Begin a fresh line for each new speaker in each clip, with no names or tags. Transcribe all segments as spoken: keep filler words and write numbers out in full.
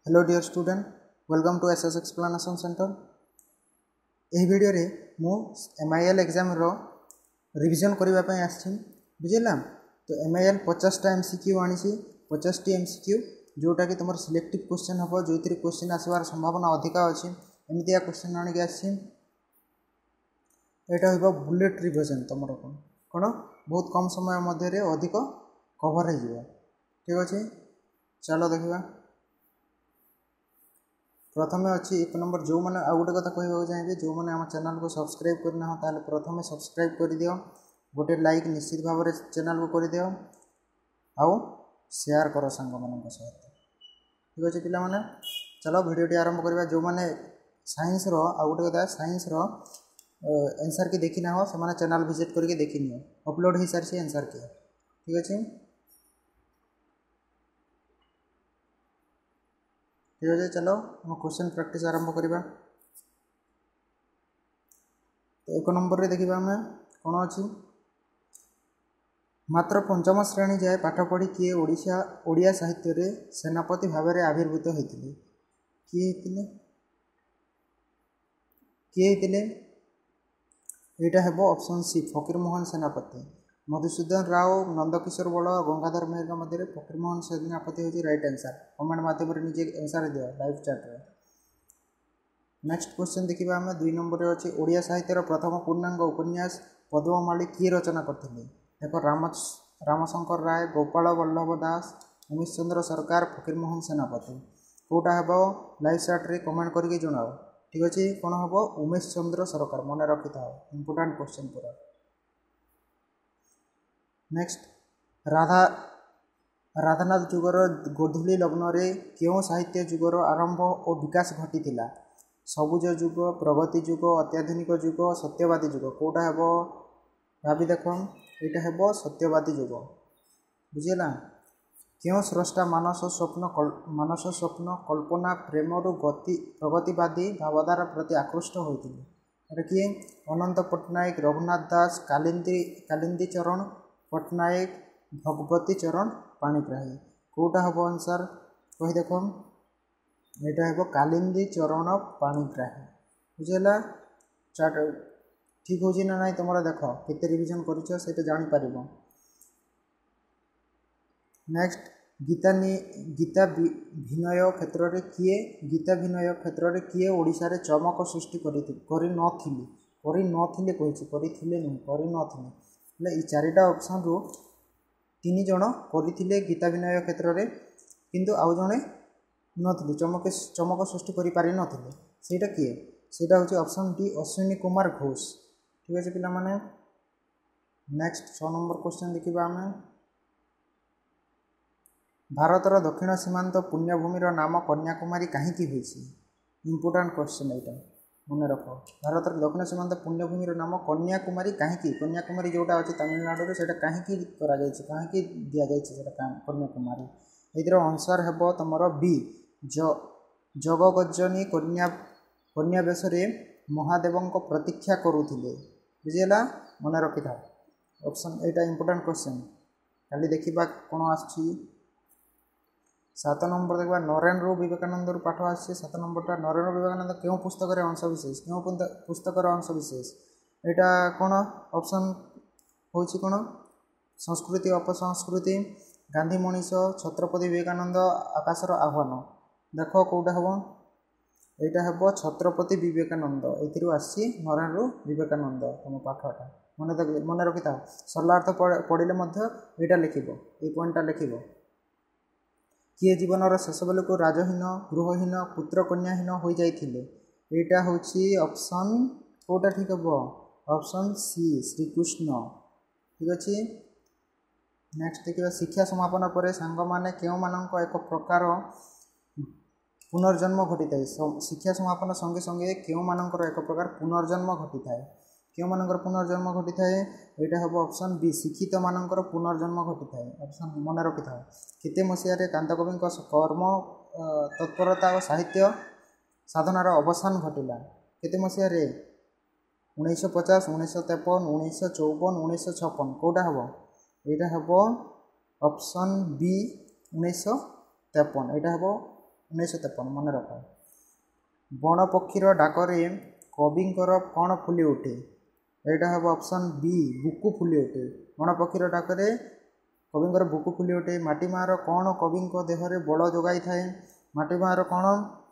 Hello dear student, welcome to SS explanation centre. यही वीडियो रे मु एमआईएल एग्जाम रो रिवीजन करबा पय आछि बुझिला। तो एमआईएल पचास टा एमसीक्यू आनिछि, पचास टी एमसीक्यू जोटा कि तुमर सिलेक्टिव क्वेश्चन हबो, जोइतिर क्वेश्चन आसबार संभावना अधिक अछि। एमितिया क्वेश्चन आनि आछि, एटा होबो बुलेट रिवीजन। तुमर कोन कोन बहुत कम समय मध्य रे अधिक कवर हो जिवो। ठीक अछि, चलो देखिबा। प्रथम अच्छी एक नंबर जो मैंने आउ गोटे कथा कहवाक चाहिए, जो मैंने आम चैनल को सब्सक्राइब करना हो ताले प्रथम सब्सक्राइब कर दियो, गोटे लाइक निश्चित भाव में चैनल को कर दियो, आउ शेयर करो सांग मान सहित। ठीक अच्छे पिला माने, चलो वीडियो आरंभ करवा। जो मैंने साइंस रो आउ गोटे कथा साइंस रो आंसर की देखी ना हो से चैनल विजिट करके देखी नियो, अपलोड हो सारी आंसर की। ठीक अच्छे, ठीक है, चलो हम क्वेश्चन प्रैक्टिस आरंभ करवा। तो एक नंबर रे देखिबा हमें कौन अच्छी, मात्र पंचम श्रेणी जाए पाठ पढ़ी किए ओडिशा ओडिया साहित्य रे सेनापति भाव में आविर्भूत होते किए होते किए होते यहाँ है ऑप्शन सी फकीर मोहन सेनापति। मधुसूदन राव, नंदकिशोर बड़, गंगाधर मेहर मध्य फकीर मोहन सेनापति हूँ राइट आंसर। कमेंट माध्यम निजे आंसर दियो लाइव चैट रे। नेक्स्ट क्वेश्चन देखिबा हमें दुई नंबर रे अछि, ओडिया साहित्यर प्रथम पूर्णांग उपन्यास पद्ममाली किए रचना करथिले? देखो राम रामशंकर राय, गोपाल वल्लभ दास, उमेश चंद्र सरकार, फकीर मोहन सेनापति। कोटा हेबो लाइव चैट रे कमेंट करके जणाओ। ठीक अच्छे, कौन हम उमेश चंद्र सरकार, मन रखी था, इंपोर्टेंट क्वेश्चन पूरा। नेक्स्ट, राधा राधानाथ जुगर गोधूली लग्न रे क्यों साहित्य जुगर आरंभ और विकास घटी थिला? सबुज जुग, प्रगति जुग, अत्याधुनिक जुग, सत्यवादी जुग। कोटा हेबो भाभी देख, यहाँ हेबो सत्यवादी जुग। बुझेगा, क्यों स्रष्टा मानस स्वप्न मानस स्वप्न कल्पना प्रेमरु गति प्रगतिवादी भावधारा प्रति आकृष्ट होते किए? अनंत पट्टनायक, रघुनाथ दास, कालिंदी कालिंदी चरण पट्टनायक, भगवती चरण पाणिग्राही। कोटा हम आंसर कही देख, यहाँ हे कालिंदी चरण पाणिग्राही। बुझेगा, चार्ट ठीक हो ना ना तुम देख केते रिविजन कर जापर। नेक्स्ट, गीता गीता विनय क्षेत्र में किए गीता विनय क्षेत्र में किए ओडिशा रे चमक सृष्टि करी नथिले करी नथिले कहिछि करिथिले नु करी नथिले ले ई चारिटा ऑप्शन रु तीन जण करिथिले गीता विनय क्षेत्र में, किंतु आउ जणे नथिले चमक चमक सृष्टि करि पारि नथिले। सेटा किए? सेटा होछि ऑप्शन डी अश्विनी कुमार घोष। ठीक अछि पिला माने। नेक्स्ट छह नंबर क्वेश्चन देखिबा हमें, भारतर दक्षिण सीमांत पुण्यभूमिर नाम कन्याकुमारी कहीं होइछि? इंपोर्टेंट क्वेश्चन यहाँ मन रख। भारत दक्षिण सीमांत पुण्यभूमिर नाम कन्याकुमारी कहीं, कन्याकुमारी जोटा अच्छी तमिलनाडु से कहीं कहीं दि जाए कन्याकुमारी। ये आंसर हे तुम बी जगगजनी कन्या कन्या बेश महादेव प्रतीक्षा करुले। बुझेगा, मन रखी था ऑप्शन यहाँ इंपोर्टेंट क्वेश्चन। खाली देखा कौन आछि। सात नंबर देखा नरेन्द्र विवेकानंद पाठ आसे। सात नंबरटा नरेन्द्र विवेकानंद क्यों पुस्तक अंशविशेष क्यों पुस्तक अंशविशेष? यहाँ कौन ऑप्शन हो कौन? संस्कृति अपसंस्कृति, गांधी मनीष, छत्रपति विवेकानंद, आकाशर आह्वान। देख कौटा हम, यहाँ हे छत्रपति विवेकानंद। ये आसी नरेन्द्र विवेकानंद तुम पाठटा मन मन रखी था। सरलार्थ पढ़ले यहाँ लिख ये पॉइंटा लिख। किए जीवनर शेष बेल को राजहीन गृहहीन पुत्र कन्याहीन हो जाइथिले? यहाँ हूँ ऑप्शन कोटा ठीक हे, ऑप्शन सी श्रीकृष्ण। ठीक अच्छे। नेक्स्ट देखिए, शिक्षा समापन पर सांग माने क्यों मानक एक प्रकार पुनर्जन्म घटी थाए? शिक्षा समापन संगे संगे क्यों मानकर एक प्रकार पुनर्जन्म घटी थाए? क्यों मानकर पुनर्जन्म घटी थाए? यहाँ हम ऑप्शन बी शिक्षित मानकर पुनर्जन्म घटी थाए। ऑप्शन मन रखी था। केते मसीह कांतकवि कर्म तत्परता और साहित्य साधनार अवसान घटिला? केते मसीह उन्नीस पचास, उन्नीस तेपन, उन्नीस चौवन, उन्नीस छप्पन। कौटा हम? यहाँ हम ऑप्शन बी उन्नीस तेपन। यहाँ हम ଉଣେଇଶହ ତେପନ ମନେ ରଖ। ବଣ ପକ୍ଷୀର ଡାକରେ କବିଙ୍କର କ'ଣ ଫୁଲି ଉଠେ? ଏଇଟା ହେବ ଅପସନ୍ ବି ବୁକୁ ଫୁଲି ଉଠେ। ବଣ ପକ୍ଷୀର ଡାକରେ କବିଙ୍କର ବୁକୁ ଫୁଲି ଉଠେ। ମାଟି ମା'ର କ'ଣ କବିଙ୍କ ଦେହରେ ବଳ ଯୋଗାଇଥାଏ? ମାଟି ମା'ର କ'ଣ?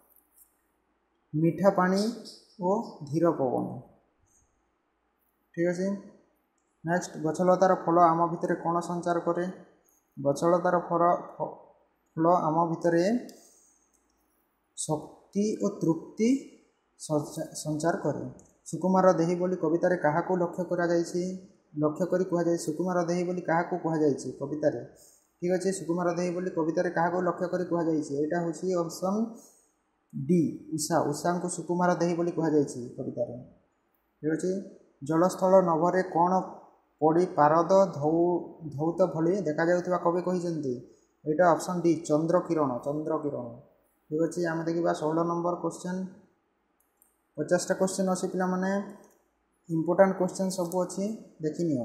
ମିଠା ପାଣି ଓ ଧୀର ପବନ। ଠିକ୍ ଅଛି। ନେକ୍ସଟ, ଗଛଲତାର ଫଳ ଆମ ଭିତରେ କ'ଣ ସଞ୍ଚାର କରେ? ଗଛଲତାର ଫଳ ଫଳ ଆମ ଭିତରେ ଶକ୍ତି ଓ ତୃପ୍ତି ସଞ୍ଚାର କରେ। ସୁକୁମାର ଦେହି ବୋଲି କବିତାରେ କାହାକୁ ଲକ୍ଷ୍ୟ କରାଯାଇଛି? ଲକ୍ଷ୍ୟ କରି କୁହାଯାଇଛି। ସୁକୁମାର ଦେହି ବୋଲି କାହାକୁ କୁହାଯାଇଛି କବିତାରେ? ଠିକ୍ ଅଛି। ସୁକୁମାର ଦେହି ବୋଲି କବିତାରେ କାହାକୁ ଲକ୍ଷ୍ୟ କରି କୁହାଯାଇଛି? ଏଇଟା ହେଉଛି ଅପସନ୍ ଡି ଉଷା। ଉଷାଙ୍କୁ ସୁକୁମାର ଦେହି ବୋଲି କୁହାଯାଇଛି କବିତାରେ। ଠିକ୍ ଅଛି। ଜଳସ୍ଥଳ ନଭରେ କ'ଣ ପଡ଼ି ପାରଦ ଧଉ ଧୌତ ଭଳି ଦେଖାଯାଉଥିବା କବି କହିଛନ୍ତି? ଏଇଟା ଅପସନ୍ ଡି ଚନ୍ଦ୍ର କିରଣ। ଚନ୍ଦ୍ର କିରଣ। ଠିକ୍ ଅଛି। ଆମେ ଦେଖିବା ଷୋହଳ ନମ୍ବର କ୍ୱେଶ୍ଚନ୍। ପଚାଶଟା କ୍ୱେଶ୍ଚନ୍ ଅଛି ପିଲାମାନେ, ଇମ୍ପୋର୍ଟାଣ୍ଟ କ୍ୱେଶ୍ଚନ୍ ସବୁ ଅଛି, ଦେଖିନିଅ।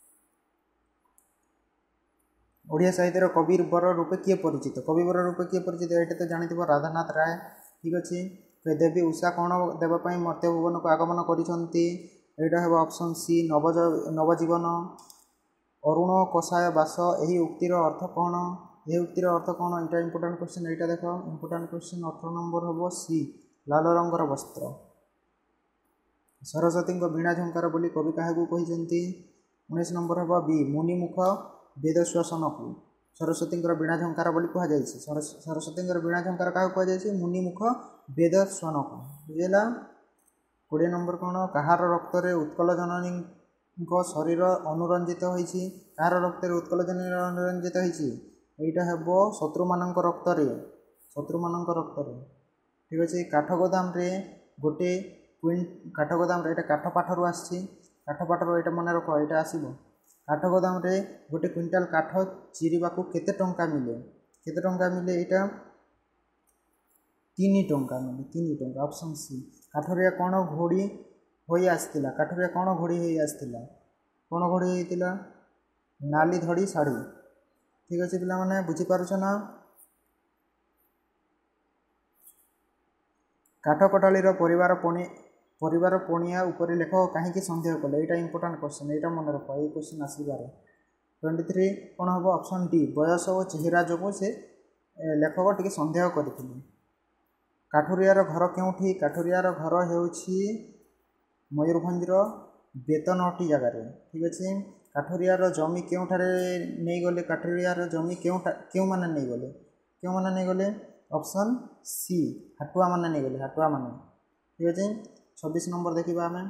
ଓଡ଼ିଆ ସାହିତ୍ୟର କବିବର ରୂପେ କିଏ ପରିଚିତ? କବିବର ରୂପେ କିଏ ପରିଚିତ? ଏଇଟା ତ ଜାଣିଥିବ, ରାଧାନାଥ ରାୟ। ଠିକ୍ ଅଛି। ଦେବୀ ଉଷା କ'ଣ ଦେବା ପାଇଁ ମର୍ତ୍ତ୍ୟଭୁବନକୁ ଆଗମନ କରିଛନ୍ତି? ଏଇଟା ହେବ ଅପସନ୍ ସି ନବଜ ନବଜୀବନ। ଅରୁଣ କଷାୟ ବାସ, ଏହି ଉକ୍ତିର ଅର୍ଥ କ'ଣ? ଏହି ଉକ୍ତିର ଅର୍ଥ କ'ଣ? ଏଇଟା ଇମ୍ପୋର୍ଟାଣ୍ଟ କ୍ୱେଶ୍ଚନ୍। ଏଇଟା ଦେଖ, ଇମ୍ପୋର୍ଟାଣ୍ଟ କ୍ୱେଶ୍ଚନ୍। ଅଠର ନମ୍ବର ହେବ ସି ଲାଲ ରଙ୍ଗର ବସ୍ତ୍ର। ସରସ୍ୱତୀଙ୍କ ବୀଣା ଝଙ୍କାର ବୋଲି କବି କାହାକୁ କହିଛନ୍ତି? ଉଣେଇଶ ନମ୍ବର ହେବ ବି ମୁନିମୁଖ ବେଦଶ୍ୱାସନକୁ ସରସ୍ୱତୀଙ୍କର ବୀଣା ଝଙ୍କାର ବୋଲି କୁହାଯାଇଛି। ସରସ୍ୱତୀଙ୍କର ବୀଣା ଝଙ୍କାର କାହାକୁ କୁହାଯାଇଛି? ମୁନିମୁଖ ବେଦଶ୍ୱାନକୁ। ବୁଝିଲା। କୋଡ଼ିଏ ନମ୍ବର କ'ଣ? କାହାର ରକ୍ତରେ ଉତ୍କଳ ଜନନୀଙ୍କ ଶରୀର ଅନୁରଞ୍ଜିତ ହୋଇଛି? କାହାର ରକ୍ତରେ ଉତ୍କଳ ଜନନୀ ଅନୁରଞ୍ଜିତ ହୋଇଛି? ଏଇଟା ହେବ ଶତ୍ରୁମାନଙ୍କ ରକ୍ତରେ। ଶତ୍ରୁମାନଙ୍କ ରକ୍ତରେ। ଠିକ୍ ଅଛି। କାଠଗୋଦାମରେ ଗୋଟେ କୁଇଣ୍ଟ କାଠଗୋଦାମରେ, ଏଇଟା କାଠ ପାଠରୁ ଆସିଛି। କାଠ ପାଠରୁ ଏଇଟା ମନେ ରଖ, ଏଇଟା ଆସିବ। କାଠଗୋଦାମରେ ଗୋଟେ କୁଇଣ୍ଟାଲ କାଠ ଚିରିବାକୁ କେତେ ଟଙ୍କା ମିଳେ? କେତେ ଟଙ୍କା ମିଳେ? ଏଇଟା ତିନି ଟଙ୍କା ମିଳେ। ତିନି ଟଙ୍କା। Option C. କାଠରିଆ କ'ଣ ଘୋଡ଼ି ହୋଇ ଆସିଥିଲା? କାଠରିଆ କ'ଣ ଘୋଡ଼ି ହୋଇ ଆସିଥିଲା? କ'ଣ ଘୋଡ଼ି ହୋଇଥିଲା? ନାଲି ଧଡ଼ି ଶାଢ଼ୀ। ଠିକ୍ ଅଛି ପିଲାମାନେ, ବୁଝିପାରୁଛ ନା? କାଠ କଟାଳିର ପରିବାର ପଣି ପରିବାର ପଣିଆ ଉପରେ ଲେଖକ କାହିଁକି ସନ୍ଦେହ କଲେ? ଏଇଟା ଇମ୍ପୋର୍ଟାଣ୍ଟ କ୍ୱେଶ୍ଚନ୍। ଏଇଟା ମନେ ରଖ, ଏଇ କ୍ୱେଶ୍ଚନ୍ ଆସିପାରେ। ଟ୍ୱେଣ୍ଟି ଥ୍ରୀ କ'ଣ ହେବ? ଅପସନ୍ ଡି ବୟସ ଓ ଚେହେରା ଯୋଗୁଁ ସେ ଲେଖକ ଟିକେ ସନ୍ଦେହ କରିଥିଲେ। କାଠୁରିଆର ଘର କେଉଁଠି? କାଠୁରିଆର ଘର ହେଉଛି ମୟୂରଭଞ୍ଜର ବେତନଟି ଜାଗାରେ। ଠିକ୍ ଅଛି। କାଠୁରିଆର ଜମି କେଉଁଠାରେ ନେଇଗଲେ? କାଠୁରିଆର ଜମି କେଉଁଟା କେଉଁମାନେ ନେଇଗଲେ? କେଉଁମାନେ ନେଇଗଲେ? ଅପସନ୍ ସି ହାଟୁଆମାନେ ନେଇଗଲେ। ହାଟୁଆମାନେ। ଠିକ୍ ଅଛି। ଛବିଶ ନମ୍ବର ଦେଖିବା ଆମେ।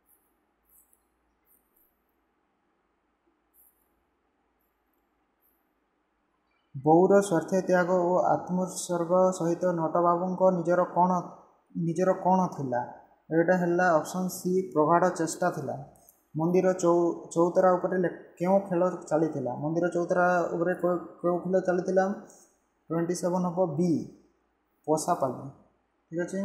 ବୋଉର ସ୍ୱାର୍ଥ ତ୍ୟାଗ ଓ ଆତ୍ମୋତ୍ସର୍ଗ ସହିତ ନଟବାବୁଙ୍କ ନିଜର କ'ଣ ନିଜର କ'ଣ ଥିଲା? ଏଇଟା ହେଲା ଅପସନ୍ ସି ପ୍ରଗାଢ଼ ଚେଷ୍ଟା ଥିଲା। ମନ୍ଦିର ଚଉ ଚଉତରା ଉପରେ କେଉଁ ଖେଳ ଚାଲିଥିଲା? ମନ୍ଦିର ଚଉତରା ଉପରେ କେଉଁ ଖେଳ ଚାଲିଥିଲା? ଟ୍ୱେଣ୍ଟି ସେଭେନ୍ ହେବ ବି ପଶାପାଲି। ଠିକ୍ ଅଛି।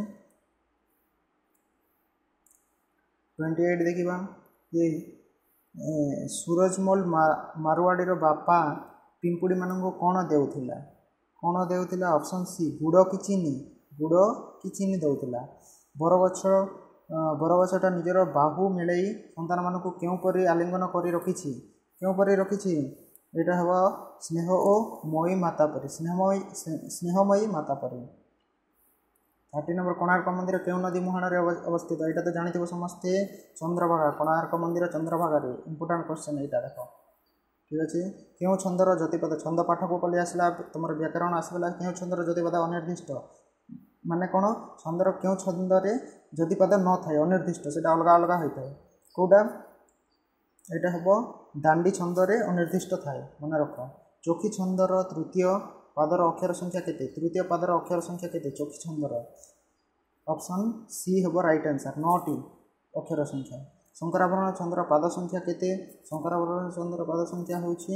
ଟ୍ୱେଣ୍ଟି ଏଇଟ୍ ଦେଖିବା। ଯେ ସୁରଜମଲ ମାରୱାଡ଼ିର ବାପା ପିମ୍ପୁଡ଼ିମାନଙ୍କୁ କ'ଣ ଦେଉଥିଲା? କ'ଣ ଦେଉଥିଲା? ଅପସନ୍ ସି ଗୁଡ଼ କି ଚିନି। ଗୁଡ଼ କି ଚିନି ଦେଉଥିଲା। ବରଗଛ ବରଗଛଟା ନିଜର ବାହୁ ମିଳେଇ ସନ୍ତାନମାନଙ୍କୁ କେଉଁପରି ଆଲିଙ୍ଗନ କରି ରଖିଛି? କେଉଁପରି ରଖିଛି? ଏଇଟା ହେବ ସ୍ନେହ ଓ ମୟୀ ମାତା ପରି। ସ୍ନେହମୟୀ ସ୍ନେହମୟୀ ମାତା ପରି। ଥାର୍ଟି ନମ୍ବର କୋଣାର୍କ ମନ୍ଦିର କେଉଁ ନଦୀ ମୁହାଣରେ ଅବସ୍ଥିତ? ଏଇଟା ତ ଜାଣିଥିବ ସମସ୍ତେ, ଚନ୍ଦ୍ରଭାଗା। କୋଣାର୍କ ମନ୍ଦିର ଚନ୍ଦ୍ରଭାଗାରେ। ଇମ୍ପୋର୍ଟାଣ୍ଟ କ୍ୱେଶ୍ଚନ୍ ଏଇଟା ଦେଖ। ଠିକ୍ ଅଛି। କେଉଁ ଛନ୍ଦର ଯତିପଦ? ଛନ୍ଦ ପାଠକୁ ପଳେଇ ଆସିଲା, ତୁମର ବ୍ୟାକରଣ ଆସିଗଲା। କେଉଁ ଛନ୍ଦର ଯତିପଦ ଅନିର୍ଦ୍ଦିଷ୍ଟ? ମାନେ କ'ଣ? ଛନ୍ଦର କେଉଁ ଛନ୍ଦରେ ଯତିପଦ ନଥାଏ, ଅନିର୍ଦ୍ଦିଷ୍ଟ, ସେଇଟା ଅଲଗା ଅଲଗା ହୋଇଥାଏ। କେଉଁଟା? ଏଇଟା ହେବ ଦାଣ୍ଡି ଛନ୍ଦରେ ଅନିର୍ଦ୍ଦିଷ୍ଟ ଥାଏ। ମନେ ରଖ। ଚୋଖୀ ଛନ୍ଦର ତୃତୀୟ ପାଦର ଅକ୍ଷର ସଂଖ୍ୟା କେତେ? ତୃତୀୟ ପାଦର ଅକ୍ଷର ସଂଖ୍ୟା କେତେ ଚୋଖୀ ଛନ୍ଦର? ଅପସନ୍ ସି ହେବ ରାଇଟ୍ ଆନ୍ସର୍, ନଅଟି ଅକ୍ଷର ସଂଖ୍ୟା। ଶଙ୍କରାଭରଣ ଛନ୍ଦର ପାଦ ସଂଖ୍ୟା କେତେ? ଶଙ୍କରାଭରଣ ଛନ୍ଦର ପାଦ ସଂଖ୍ୟା ହେଉଛି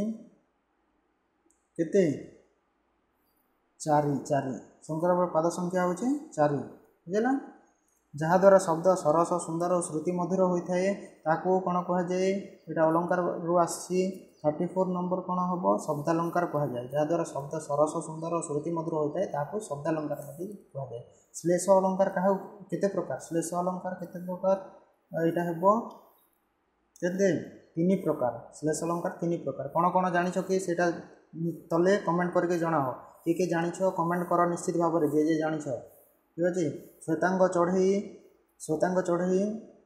କେତେ? ଚାରି। ଚାରି। ଶଙ୍କରାଭରଣ ପାଦ ସଂଖ୍ୟା ହେଉଛି ଚାରି। ବୁଝିଲା। ଯାହାଦ୍ୱାରା ଶବ୍ଦ ସରସ, ସୁନ୍ଦର ଓ ଶ୍ରୁତି ମଧୁର ହୋଇଥାଏ ତାକୁ କ'ଣ କୁହାଯାଏ? ଏଇଟା ଅଳଙ୍କାରରୁ ଆସିଛି। थर्टी फोर नंबर कौन हम शब्दालंकार कह जाए जहाद्वारा शब्द सरस सुंदर श्रुति मधुर होता है ताकू शब्दालंकार कह जाए। श्लेष अलंकार क्या केते प्रकार श्लेष अलंकार केते प्रकार यहाँ हम के तीन प्रकार श्लेष अलंकार तीन प्रकार कौन कौन जानिछ कि सेटा तले कमेंट करके जनाओ किए किए जानिछ कमेंट कर निश्चित भाव में जे जे जानिछ ठीक अच्छे। श्वेतांग चढ़ई श्वेतांग चढ़ई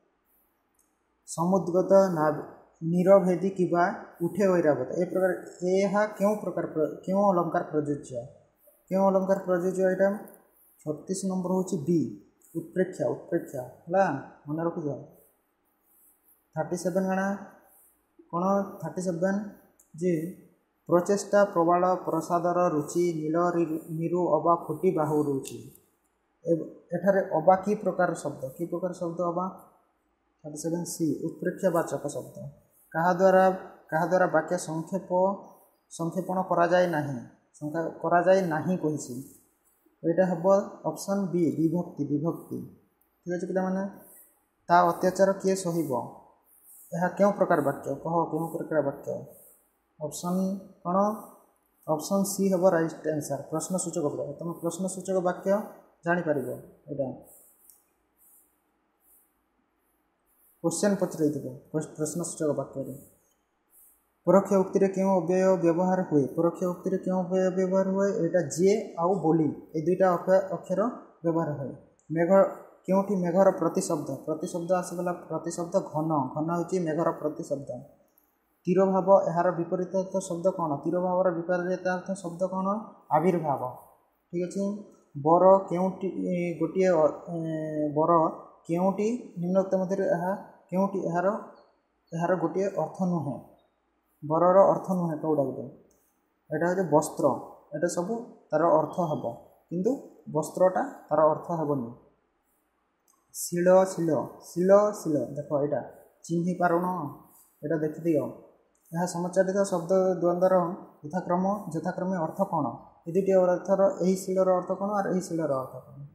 समुद्गत नीरभेदी किबा उठे ऐरावत ए प्रकार यह क्यों प्रकार क्यों अलंकार प्रযোज्य क्यों अलंकार प्रযোज्य यहाँ छत्तीस नंबर हूँ बी उत्प्रेक्षा उत्प्रेक्षा है मन रखी जाओ। थर्टी सेवेन गणा कौन थर्टी सेवेन जे प्रचेष्टा प्रबाल प्रसादर रुचि नील नीरु अबा फुटी बाहु रुचि एठारे अबा की प्रकार शब्द कि प्रकार शब्द अबा थर्टी सेवेन सी उत्प्रेक्षावाचक शब्द कहा द्वारा कहा द्वारा वाक्य संक्षेप संक्षेपण करा जाए नहीं करा जाए नहीं कही यहाँ हम ऑप्शन बी विभक्ति विभक्ति ठीक अच्छे पे ता अत्याचार किए सहिब यह क्यों प्रकार वाक्य कह क्यों प्रकार वाक्य ऑप्शन कौन ऑप्शन सी हम राइट आंसर प्रश्नसूचक वाक्य तुम प्रश्नसूचक वाक्य जापर यहाँ क्वेश्चन पचर प्रश्नसूचक वाक्य परोक्ष उक्ति रे क्यों अव्यय व्यवहार हुए परोक्ष उक्ति रे क्यों अव्यय व्यवहार हुए यहाँ जे आउ बोली ये दुईटा अक्षर व्यवहार हुए। मेघ क्योंटी मेघर प्रतिशब्द प्रतिशब्द आसगला प्रतिशब्द घन घन हूँ मेघर प्रतिशब्द। तीर भाव यार विपरीत शब्द कौन तीर भावर विपरीतार्थ शब्द कौन आविर्भाव ठीक अच्छे। बर क्योंटी गोटे बर क्योंटी निम्नोक्त मध्य क्योंटी यार यार गोटे अर्थ नुहे बरर अर्थ नुहे कौटा गोटे यहाँ हूँ वस्त्र यहाँ सब तार अर्थ हम किंतु वस्त्रटा तार अर्थ हेनी। शिल शिल शिल शिल देख यहाँ चिन्ह पारुण यहाँ देखी दियो यह समचारित शब्द द्वंद्वर यथाक्रम यथाक्रमे अर्थ कौन ये दुटी अर्थर यही शिलर अर्थ कौन और यही शिलर अर्थ कौन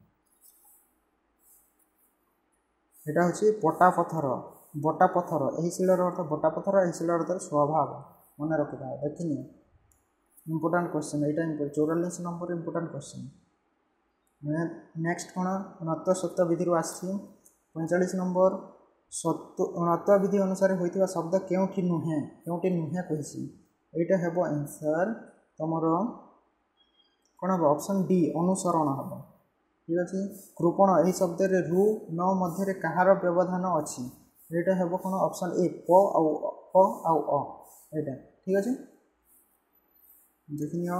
यहाँ हूँ पटा पथर बटा पथर यही शिलर अर्थ बटा पथर यही शिलर अर्थ स्वभाव मन रखी था देखनी इंपोर्टाट क्वेश्चन यहाँ चौरालीस नंबर इंपोर्टाट क्वेश्चन। नेक्स्ट कौन नत्व सत्व विधि आसी पैंतालीस नंबर सत्व नत्व विधि अनुसार होता शब्द क्योंठी नुहे क्योंठी नुहे कही यहाँ हम आंसर तुम कौन हम ऑप्शन डी अनुसरण हम ठीक अच्छे। कृपण यही शब्द रु न मध्य कहार व्यवधान अच्छी यहाँ हम कौन ऑप्शन ए प आउ प आउ अ यहाँ ठीक अच्छे देखनी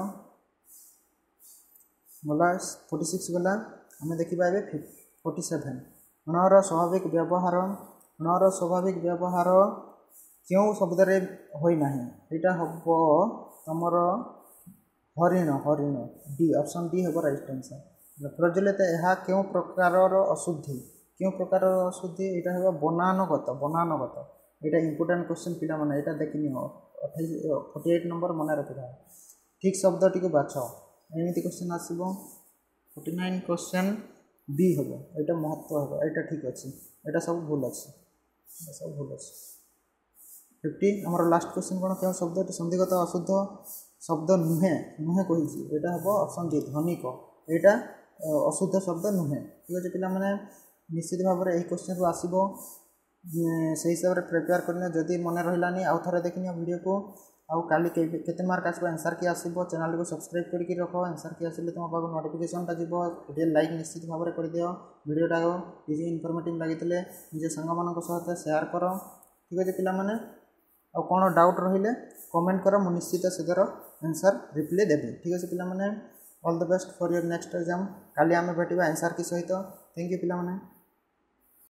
गला फोर्टी सिक्स गला आम देखा ए फोर्टी सेवेन णर स्वाभाविक व्यवहार णर स्वाभाविक व्यवहार क्यों शब्द होना यहाँ हम तुमर हरिण हरिण डी ऑप्शन डी हम राइट आंसर। प्रज्वलित यह क्यों प्रकार अशुद्धि क्यों प्रकार अशुद्धि यहाँ है बनानगत बनानगत यहाँ इंपोर्टाट क्वेश्चन पिला माने यहाँ देखनी अठाईस फोर्टी एट नंबर मन रखी था ठीक शब्द टी बाछ एमती क्वेश्चन आसो फोर्टी नाइन क्वेश्चन बी हम यहाँ महत्व हम यहाँ ठीक अच्छे यहाँ सब भूल अच्छे सब भूल अच्छे। फिफ्टी आमर लास्ट क्वेश्चन कौन क्यों शब्द संधिगत अशुद्ध शब्द नुहे नुहे कही यहाँ हम ऑप्शन डी धनिक यहाँ अशुद्ध शब्द नुहे ठीक अच्छे पे निश्चित भाव में यही क्वेश्चन रू आसो से हिसाब से प्रिपेयर करने जदि मन रही आउ थे देखनी वीडियो को आउ काली केते मार्क आसो आंसर की आसो चैनल को सब्सक्राइब करके रख आंसर की आसिले तुम पाक नोटिफिकेशनटा जीव वीडियो लाइक निश्चित भाव में कर दियो वीडियोटा किसी इनफर्मेटिव लगी निज सांग सहित शेयर कर ठीक अच्छे पिला माने आ कौन डाउट रहिले कमेंट कर मुझे निश्चित से आंसर रिप्लाई देवी ठीक अच्छे पिला माने all the best for your next exam काली आम भेटा आंसर की सहित थैंक यू पिला माने।